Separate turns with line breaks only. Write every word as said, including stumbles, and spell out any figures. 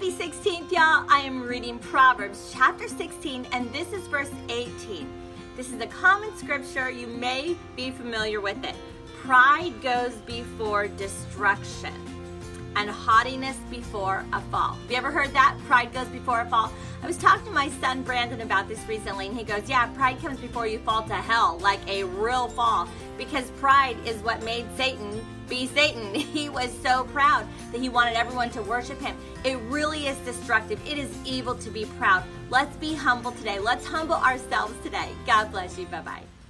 Happy sixteenth, y'all. I am reading Proverbs chapter sixteen, and this is verse eighteen. This is a common scripture. You may be familiar with it. Pride goes before destruction, and haughtiness before a fall. Have you ever heard that? Pride goes before a fall. I was talking to my son Brandon about this recently, and he goes, yeah, pride comes before you fall to hell, like a real fall, because pride is what made Satan be Satan. He was so proud that he wanted everyone to worship him. It really is destructive. It is evil to be proud. Let's be humble today. Let's humble ourselves today. God bless you. Bye-bye.